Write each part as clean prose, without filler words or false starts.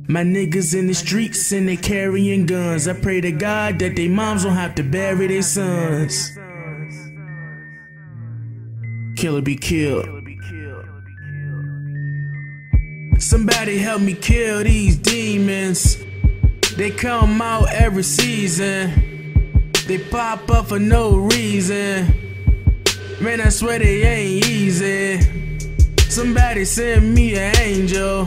My niggas in the streets and they carrying guns. I pray to God that they moms don't have to bury their sons. Killer be killed. Somebody help me kill these demons. They come out every season. They pop up for no reason. Man, I swear they ain't easy. Somebody send me an angel.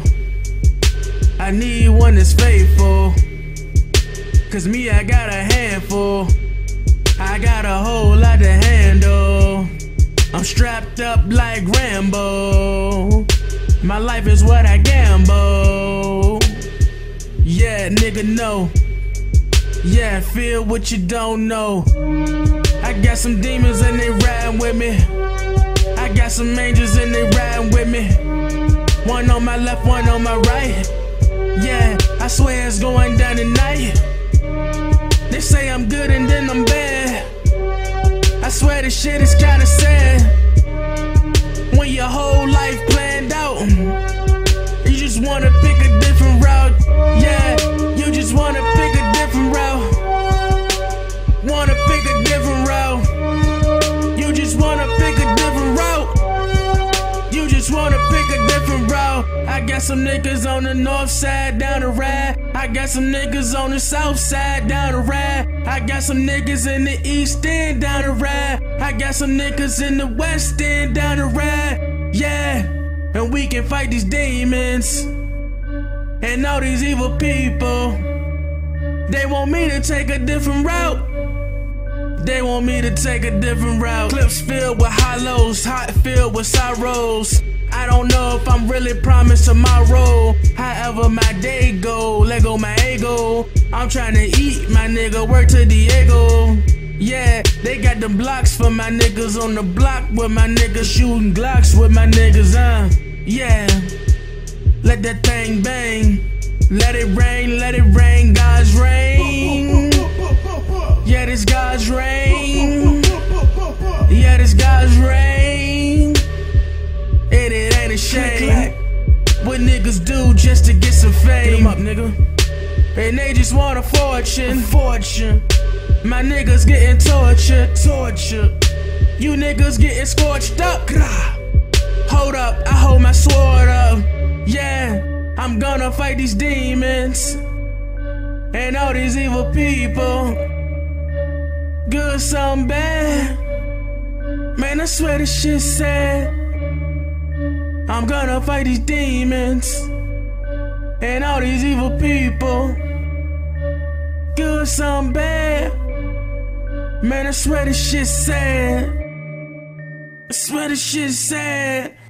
I need one that's faithful. Cause me, I got a handful. I got a whole lot to handle. I'm strapped up like Rambo. My life is what I gamble. Yeah, nigga, no. Yeah, feel what you don't know. I got some demons and they riding with me. I got some angels and they riding with me. One on my left, one on my right. Yeah, I swear it's going down tonight. They say I'm good and then I'm bad. I swear this shit is kinda sad. When your whole life planned out, you just wanna pick a different route. Yeah, you just wanna pick a different route. Wanna pick a different route. You just wanna pick a different route. You just wanna pick a different route. I got some niggas on the north side down the ride. I got some niggas on the south side down the ride. I got some niggas in the east end down the ride. I got some niggas in the west end down the ride. Yeah, and we can fight these demons and all these evil people. They want me to take a different route. They want me to take a different route. Clips filled with hollows, heart filled with sorrows. I don't know if I'm really promised tomorrow. However my day go, let go my ego. I'm trying to eat, my nigga, work to Diego. Yeah, they got the blocks for my niggas on the block with my niggas shooting Glocks with my niggas, yeah. Let that thing bang. Let it rain, God's rain. Yeah, this God's rain. Yeah, this God's rain. And it ain't a shame what niggas do just to get some fame. Get 'em up, nigga. And they just want a fortune. My niggas getting tortured. You niggas getting scorched up. Hold up, I hold my sword up. Yeah, I'm gonna fight these demons and all these evil people. Good, some bad. Man, I swear this shit's sad. I'm gonna fight these demons and all these evil people. Good, some bad. Man, I swear this shit's sad. I swear this shit's sad.